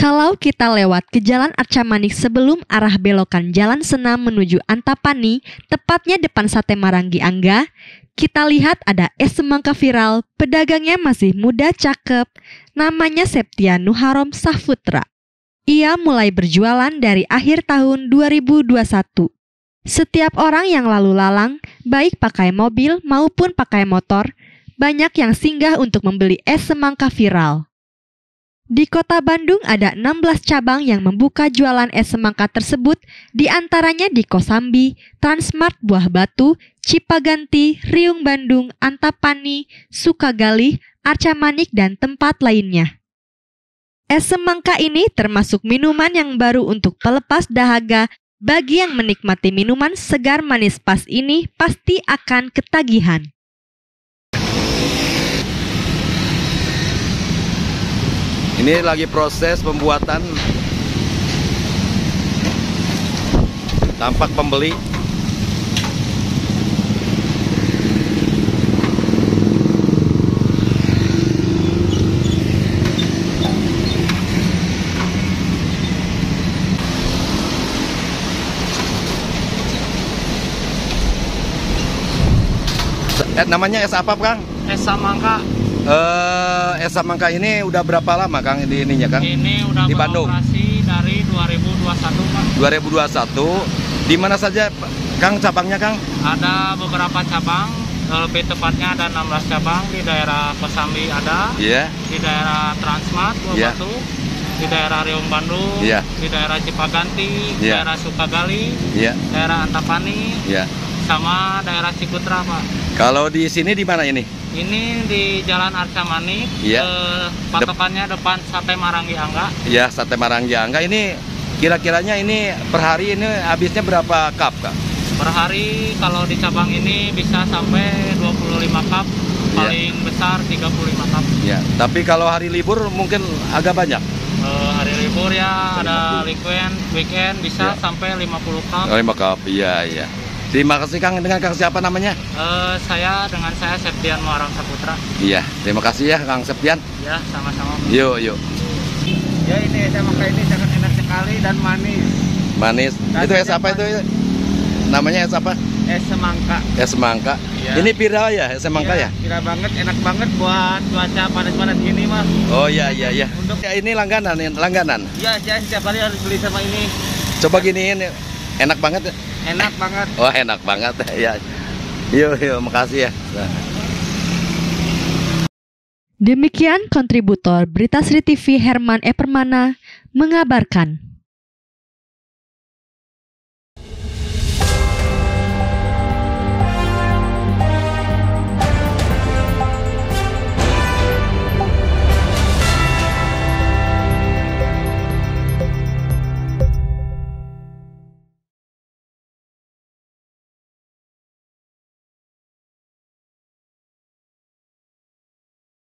Kalau kita lewat ke Jalan Arca Manik sebelum arah belokan Jalan Senam menuju Antapani, tepatnya depan Sate Marangi Angga, kita lihat ada es semangka viral, pedagangnya masih muda cakep, namanya Septian Nuharom Saputra. Ia mulai berjualan dari akhir tahun 2021. Setiap orang yang lalu lalang, baik pakai mobil maupun pakai motor, banyak yang singgah untuk membeli es semangka viral. Di kota Bandung ada 16 cabang yang membuka jualan es semangka tersebut, di antaranya di Kosambi, Transmart Buah Batu, Cipaganti, Riung Bandung, Antapani, Sukagali, Arca Manik, dan tempat lainnya. Es semangka ini termasuk minuman yang baru untuk pelepas dahaga. Bagi yang menikmati minuman segar manis pas ini pasti akan ketagihan. Ini lagi proses pembuatan, tampak pembeli. Namanya es apa, Kang? Es semangka. Es semangka ini udah berapa lama, Kang, di ininya, Kang? Ini udah di Bandung. Beroperasi dari 2021, Pak. 2021. Di mana saja, Kang, cabangnya, Kang? Ada beberapa cabang, lebih tepatnya ada 16 cabang. Di daerah Kosambi ada, di daerah Transmart Buah Batu, di daerah Riung Bandung, di daerah Cipaganti, daerah Sukagali, daerah Antapani, sama daerah Ciputra, Pak. Kalau di sini di mana ini? Ini di Jalan Arca Manik, patokannya depan Sate Marangi Angga. Iya, Sate Marangi Angga. Ini kira-kiranya ini per hari ini habisnya berapa cup, Kak? Per hari kalau di cabang ini bisa sampai 25 cup, paling besar 35 cup. Ya, tapi kalau hari libur mungkin agak banyak. Hari libur ya ada weekend bisa sampai 50 cup. 5 cup, iya. Terima kasih, Kang. Dengan Kang siapa namanya? Saya Septian Nuharom Saputra. Iya, terima kasih ya, Kang Septian. Ya, sama-sama. Yuk. Ya, ini es semangka ini sangat enak sekali dan manis. Manis. Itu es apa itu? Namanya es apa? Es semangka. Es semangka. Ya. Ini viral ya, es semangka ya? Viral banget, enak banget buat cuaca panas-panas gini, Mas. Oh iya. Untuk ini langganan. Iya, saya setiap hari harus beli sama ini. Coba giniin, enak banget ya? Enak banget. Oh, enak banget ya. Yuk, makasih ya. Demikian kontributor Berita Sri TV Herman Permana mengabarkan.